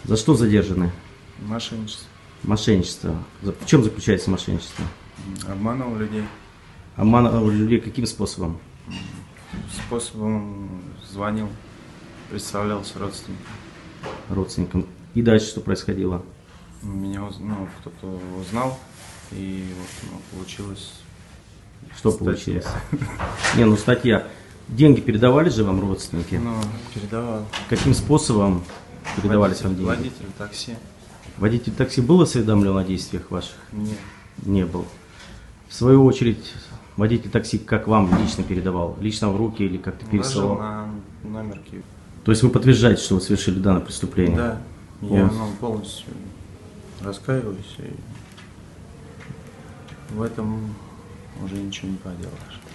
За что задержаны? Мошенничество. Мошенничество. В чем заключается мошенничество? Обманывал людей. Обманывал людей каким способом? Способом звонил, представлялся Родственникам. И дальше что происходило? Меня кто-то узнал, и вот получилось. Что статья. получилось? Не, ну статья. Деньги передавали же вам родственники? Ну, передавал. Каким способом передавались вам деньги? Водитель такси. Водитель такси был осведомлен о действиях ваших? Нет. Не был. В свою очередь, водитель такси как вам лично передавал? Лично в руки или как-то пересылал? Положил на номерки. То есть вы подтверждаете, что вы совершили данное преступление? Да. Я полностью раскаиваюсь, и в этом уже ничего не поделаешь.